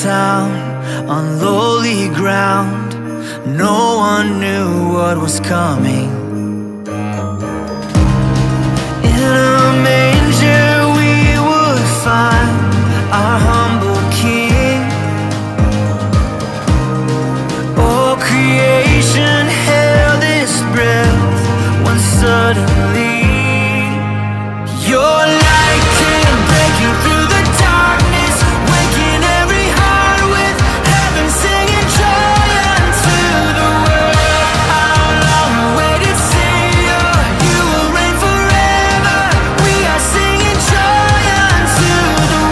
town on lowly ground. No one knew what was coming. In a manger we would find our humble King. All creation held its breath when suddenly your light came breaking through the darkness, waking every heart with heaven singing joy unto the world. Our long-awaited Savior, you will reign forever. We are singing joy unto the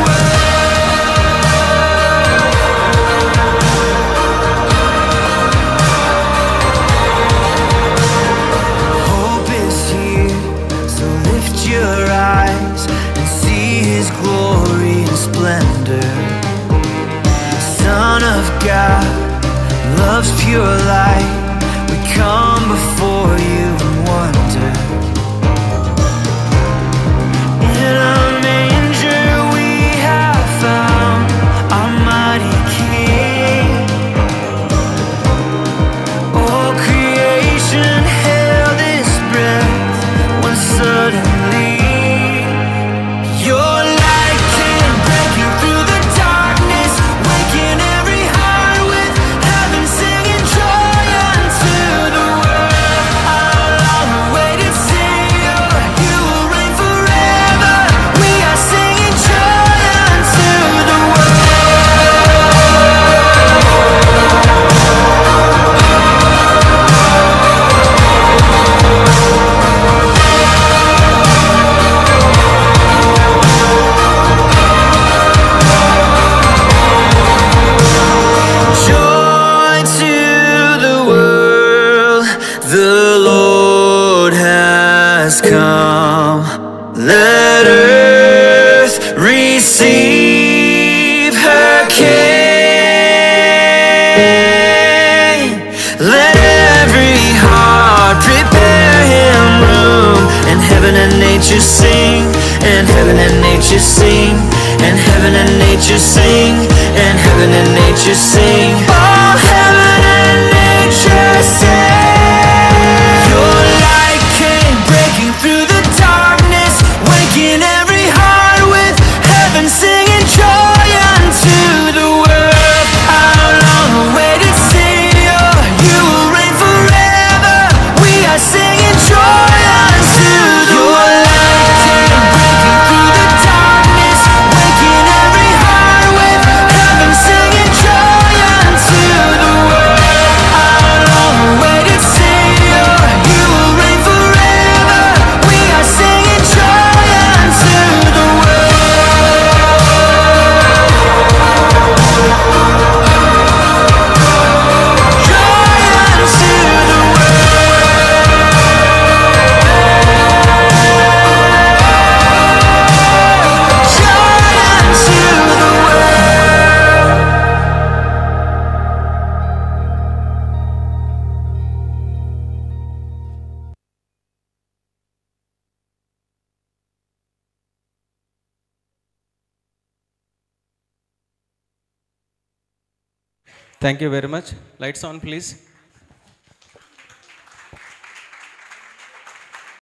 world. Hope is here, so lift your eyes and see His glory and splendor. Son of God, love's pure light, we come before you in wonder. In a manger we have found our mighty King. All creation held its breath when suddenly your light came breaking through the darkness, waking every heart with heaven singing joy unto the world. Our long-awaited Savior, you will reign forever. We are singing joy unto the joy to the world. The Lord has come. Let earth receive her King. Let every heart prepare Him room. And heaven and nature sing. And heaven and nature sing. And heaven and nature sing. And heaven and nature sing. Oh, heaven and nature sing. Your light came breaking through the darkness, waking every heart with heaven singing joy unto the world. Our long-awaited Savior, you will reign forever. We are singing joy unto the world. Your light came breaking through the darkness, waking every heart with heaven singing joy unto the world. Our long-awaited Savior, you will reign forever. We are singing joy unto the world. Joy unto the Thank you very much. Lights on, please.